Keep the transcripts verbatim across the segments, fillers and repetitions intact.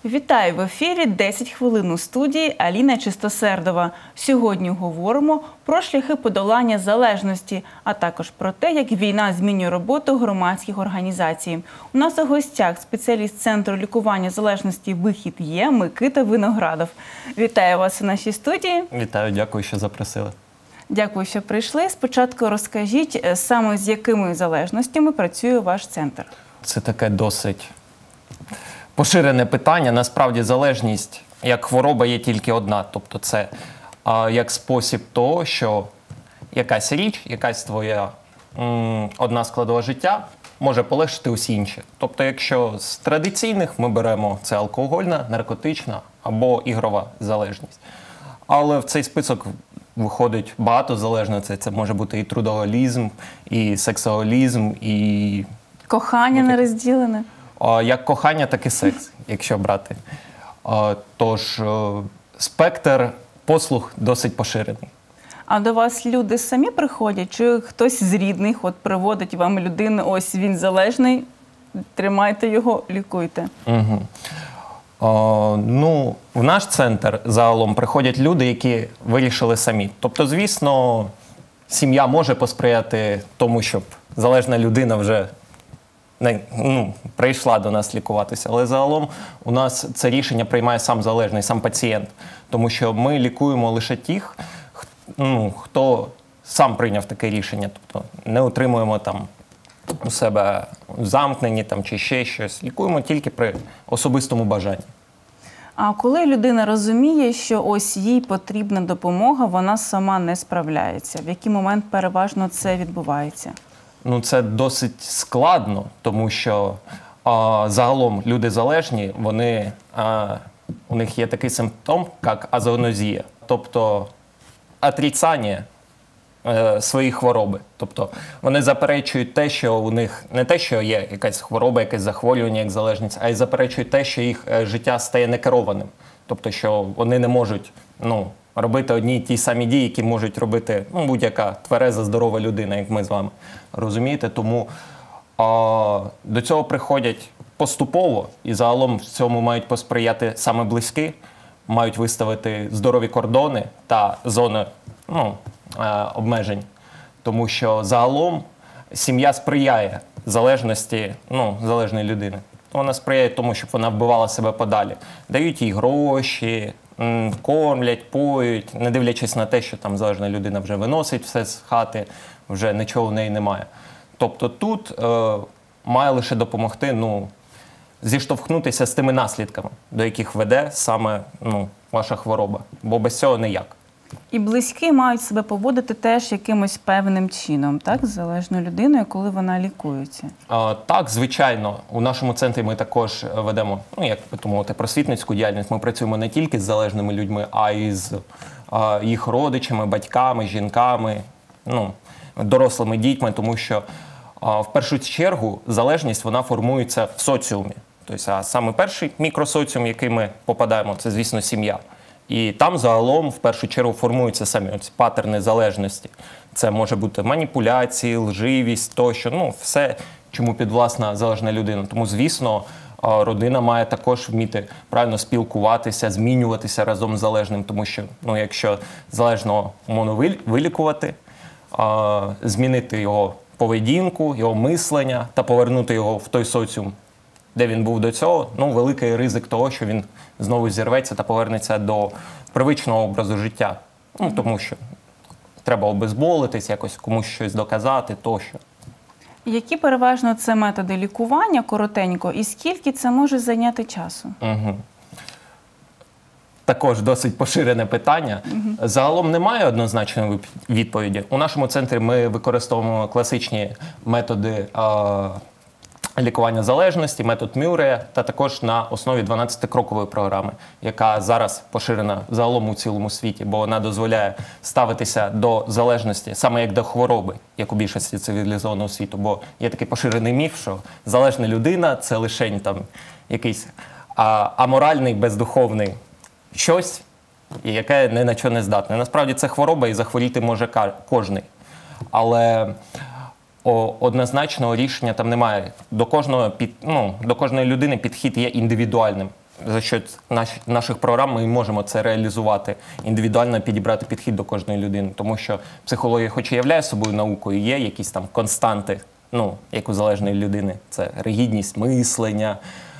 Вітаю в ефірі десять хвилин у студії Аліна Чистосердова. Сьогодні говоримо про шляхи подолання залежності, а також про те, як війна змінює роботу громадських організацій. У нас у гостях спеціаліст Центру лікування залежності «Вихід є» Микита Виноградов. Вітаю вас у нашій студії. Вітаю, дякую, що запросили. Дякую, що прийшли. Спочатку розкажіть, саме з якими залежностями працює ваш центр? Це таке досить поширене питання. Насправді залежність як хвороба є тільки одна. Тобто це а, як спосіб того, що якась річ, якась твоя м, одна складова життя може полегшити усі інші. Тобто якщо з традиційних ми беремо це алкогольна, наркотична або ігрова залежність. Але в цей список виходить багато залежностей. Це може бути і трудоголізм, і сексоголізм, і... Кохання нерозділене. Як кохання, так і секс, якщо брати. Тож спектр послуг досить поширений. А до вас люди самі приходять? Чи хтось з рідних от приводить вам людину, ось він залежний, тримайте його, лікуйте? Угу. О, ну, в наш центр загалом приходять люди, які вирішили самі. Тобто, звісно, сім'я може посприяти тому, щоб залежна людина вже не, ну, прийшла до нас лікуватися. Але загалом у нас це рішення приймає сам залежний, сам пацієнт. Тому що ми лікуємо лише тих, ну, хто сам прийняв таке рішення. Тобто не отримуємо там у себе замкнені там, чи ще щось. Лікуємо тільки при особистому бажанні. А коли людина розуміє, що ось їй потрібна допомога, вона сама не справляється? В який момент переважно це відбувається? Ну, це досить складно, тому що а, загалом люди залежні, вони, а, у них є такий симптом, як азонозія, тобто отрицання е, своєї хвороби. Тобто вони заперечують те, що у них не те, що є якась хвороба, якесь захворювання, як залежність, а й заперечують те, що їх е, життя стає некерованим. Тобто, що вони не можуть, ну, робити одні й ті самі дії, які можуть робити ну, будь-яка твереза, здорова людина, як ми з вами. Розумієте? Тому а, до цього приходять поступово, і загалом в цьому мають посприяти саме близькі, мають виставити здорові кордони та зони ну, е, обмежень. Тому що загалом сім'я сприяє залежності ну, залежної людини. Вона сприяє тому, щоб вона вбивала себе подалі. Дають їй гроші, кормлять, поють, не дивлячись на те, що там залежна людина вже виносить все з хати, вже нічого в неї немає. Тобто тут е, має лише допомогти ну, зіштовхнутися з тими наслідками, до яких веде саме ну, ваша хвороба, бо без цього ніяк. І близькі мають себе поводити теж якимось певним чином, так, з залежною людиною, коли вона лікується? А, так, звичайно. У нашому центрі ми також ведемо, ну, як би мовити, просвітницьку діяльність. Ми працюємо не тільки з залежними людьми, а й з а, їх родичами, батьками, жінками, ну, дорослими дітьми, тому що а, в першу чергу залежність вона формується в соціумі. Тобто, а саме перший мікросоціум, в який ми попадаємо, це, звісно, сім'я. І там загалом в першу чергу формуються самі ці паттерни залежності. Це може бути маніпуляції, лживість, тощо, ну все, чому підвласна залежна людина. Тому, звісно, родина має також вміти правильно спілкуватися, змінюватися разом з залежним, тому що, ну, якщо залежного можна вилікувати, змінити його поведінку, його мислення та повернути його в той соціум, де він був до цього, ну, великий ризик того, що він знову зірветься та повернеться до привичного образу життя. Ну, тому що треба обезболитись, якось комусь щось доказати, тощо. Які переважно це методи лікування, коротенько, і скільки це може зайняти часу? Угу. Також досить поширене питання. Угу. Загалом немає однозначної відповіді. У нашому центрі ми використовуємо класичні методи а, лікування залежності, метод Мюррея, та також на основі дванадцятикрокової програми, яка зараз поширена загалом у цілому світі, бо вона дозволяє ставитися до залежності саме як до хвороби, як у більшості цивілізованого світу. Бо є такий поширений міф, що залежна людина – це лише там якийсь а, аморальний, бездуховний щось, яке ні на що не здатне. Насправді це хвороба, і захворіти може кожний. Але однозначного рішення там немає. До кожного, під, ну, до кожної людини підхід є індивідуальним. за що наш, наших програм ми можемо це реалізувати, індивідуально підібрати підхід до кожної людини. Тому що психологія, хоч і являє собою наукою, є якісь там константи, ну, як у залежної людини. Це ригідність мислення,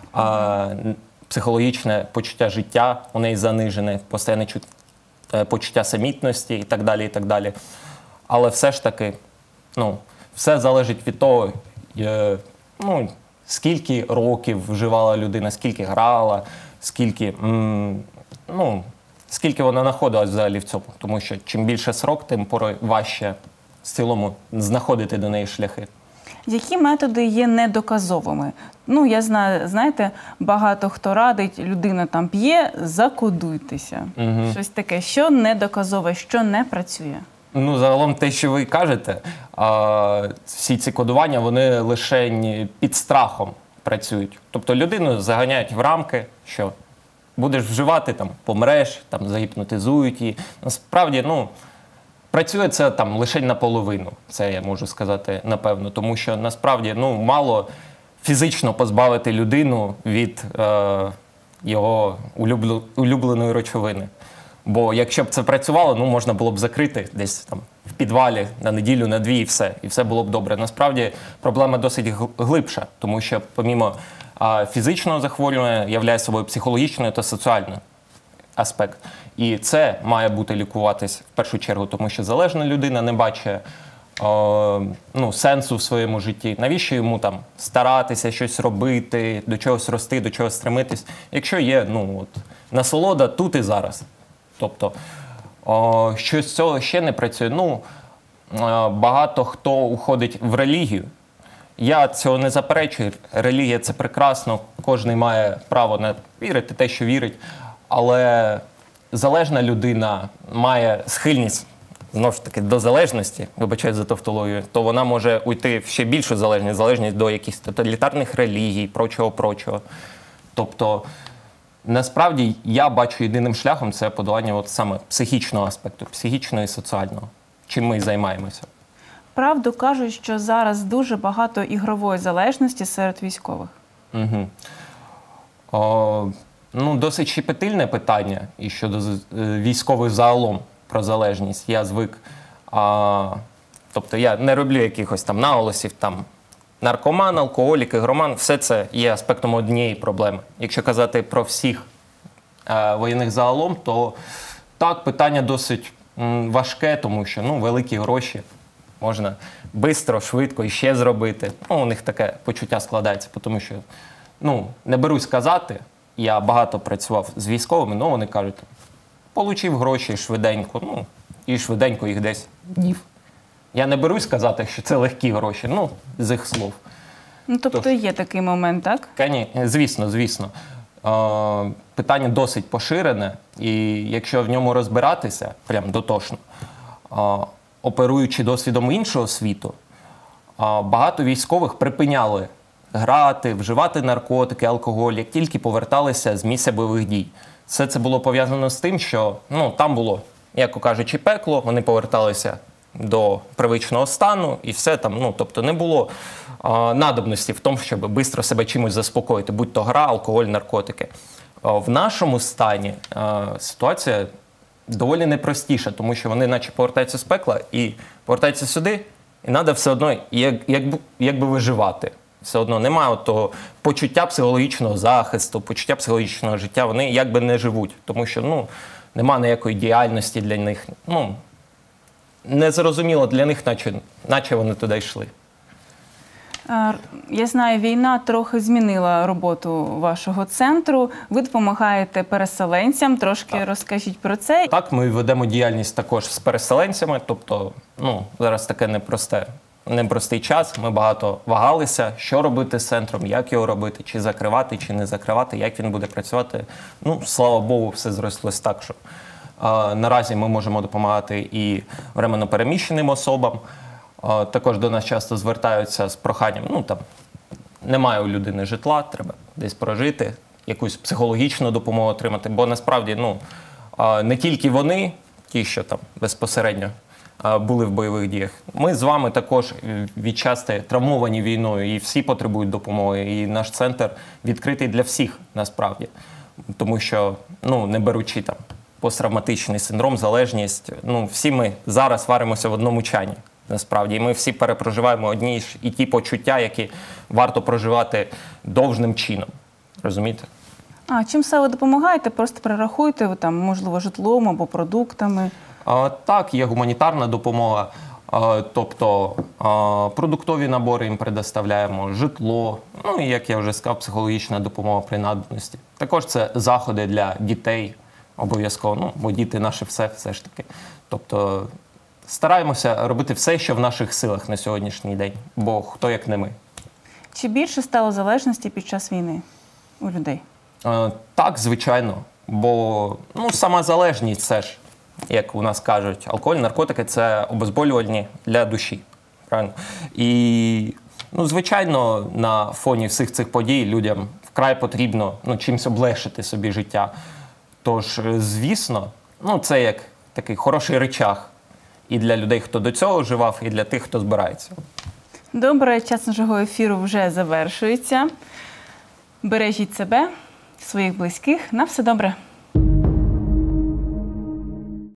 а, психологічне почуття життя у неї занижене, постійне почуття самітності і так далі, і так далі. Але все ж таки, ну, все залежить від того, е, ну, скільки років вживала людина, скільки грала, скільки, м, ну, скільки вона знаходилась взагалі в цьому. Тому що чим більше срок, тим порой важче в цілому знаходити до неї шляхи. Які методи є недоказовими? Ну, я знаю, знаєте, багато хто радить, людина там п'є, закодуйтеся. Угу. Щось таке, що недоказове, що не працює? Ну, загалом те, що ви кажете, а, всі ці кодування, вони лише під страхом працюють. Тобто людину заганяють в рамки, що будеш вживати, там, помреш, там, загіпнотизують її. Насправді, ну, працює це там лише наполовину, це я можу сказати напевно, тому що насправді, ну, мало фізично позбавити людину від е, його улюблю, улюбленої речовини. Бо якщо б це працювало, ну, можна було б закрити десь там в підвалі на неділю, на дві і все. І все було б добре. Насправді проблема досить глибша, тому що помімо а, фізичного захворювання являє собою психологічний та соціальний аспект. І це має бути лікуватись в першу чергу, тому що залежна людина не бачить о, ну, сенсу в своєму житті. Навіщо йому там старатися, щось робити, до чогось рости, до чогось стремитись, якщо є, ну, от, насолода тут і зараз. Тобто, о, що з цього ще не працює? Ну, о, багато хто уходить в релігію. Я цього не заперечую. Релігія – це прекрасно, кожен має право на вірити те, що вірить. Але залежна людина має схильність, знову ж таки, до залежності, вибачаю за тавтологію, то вона може уйти в ще більшу залежність, залежність до якихось тоталітарних релігій, прочого-прочого. Тобто, насправді, я бачу єдиним шляхом – це подолання от саме психічного аспекту, психічного і соціального, чим ми і займаємося. Правду кажуть, що зараз дуже багато ігрової залежності серед військових. Угу. О, ну, досить щепетильне питання і щодо військових загалом про залежність. Я звик, а, тобто я не роблю якихось там наголосів, там, наркоман, алкоголік, ігроман, все це є аспектом однієї проблеми. Якщо казати про всіх е, воєнних загалом, то так, питання досить м, важке, тому що, ну, великі гроші можна швидко, швидко і ще зробити. Ну, у них таке почуття складається, тому що, ну, не берусь казати, я багато працював з військовими, але вони кажуть, получив гроші швиденько, ну, і швиденько їх десь дів. Я не берусь сказати, що це легкі гроші, ну, з їх слов. Ну, тобто Тож, є такий момент, так? Кані, звісно, звісно. Е, питання досить поширене, і якщо в ньому розбиратися, прям дотошно, е, оперуючи досвідом іншого світу, е, багато військових припиняли грати, вживати наркотики, алкоголь, як тільки поверталися з місця бойових дій. Все це було пов'язано з тим, що, ну, там було, як кажучи, пекло, вони поверталися до привичного стану і все там, ну, тобто не було а, надобності в тому, щоб швидко себе чимось заспокоїти, будь то гра, алкоголь, наркотики. А, в нашому стані а, ситуація доволі непростіша, тому що вони наче повертаються з пекла і повертаються сюди, і треба все одно, як, як, як би виживати. Все одно немає того почуття психологічного захисту, почуття психологічного життя, вони якби не живуть, тому що, ну, немає ніякої діяльності для них, ну, незрозуміло для них, наче, наче вони туди йшли. Я знаю, війна трохи змінила роботу вашого центру. Ви допомагаєте переселенцям. Трошки так. Розкажіть про це. Так, ми ведемо діяльність також з переселенцями. Тобто, ну, зараз таке непросте, непростий час. Ми багато вагалися, що робити з центром, як його робити, чи закривати, чи не закривати, як він буде працювати. Ну, слава Богу, все зрослось так, що а, наразі ми можемо допомагати і временно переміщеним особам. Також до нас часто звертаються з проханням, ну, там, немає у людини житла, треба десь прожити, якусь психологічну допомогу отримати, бо насправді, ну, не тільки вони, ті, що там безпосередньо були в бойових діях, ми з вами також відчасти травмовані війною, і всі потребують допомоги, і наш центр відкритий для всіх, насправді. тому що, ну, не беручи там посттравматичний синдром, залежність, ну, всі ми зараз варимося в одному чані, насправді. І ми всі перепроживаємо одні ж і ті почуття, які варто проживати довжним чином. Розумієте? А чим саме допомагаєте? Просто перерахуйте, ви там, можливо, житлом або продуктами. А, так, є гуманітарна допомога, а, тобто а, продуктові набори їм предоставляємо, житло, ну і, як я вже сказав, психологічна допомога при надобності. Також це заходи для дітей обов'язково, ну, бо діти наше все, все ж таки. Тобто стараємося робити все, що в наших силах на сьогоднішній день, бо хто як не ми. Чи більше стало залежності під час війни у людей? Е, Так, звичайно, бо, ну, сама залежність, це ж, як у нас кажуть, алкоголь, наркотики – це обезболювальні для душі. Правильно? І, ну, звичайно, на фоні всіх цих подій людям вкрай потрібно, ну, чимось облегшити собі життя. Тож, звісно, ну, це як такий хороший рычаг і для людей, хто до цього вживав, і для тих, хто збирається. Добре, час нашого ефіру вже завершується. Бережіть себе, своїх близьких. На все добре.